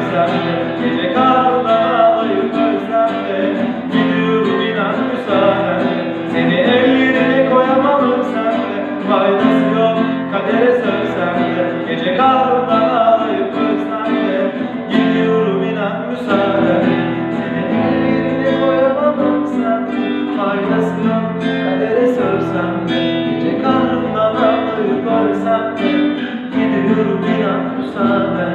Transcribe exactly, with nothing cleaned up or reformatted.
ölsem de, gece kahrından ağlayıp ölsem de, gidiyorum inan müsaadenle. Seni ellerine koyamam ölsem de, faydası yok kadere sövsem de, gece kahrından ağlayıp ölsem de, gidiyorum inan müsaadenle. Seni ellerine koyamam ölsem de, faydası yok kadere sövsem de, gece kahrından ağlayıp ölsem de, gidiyorum inan müsaadenle.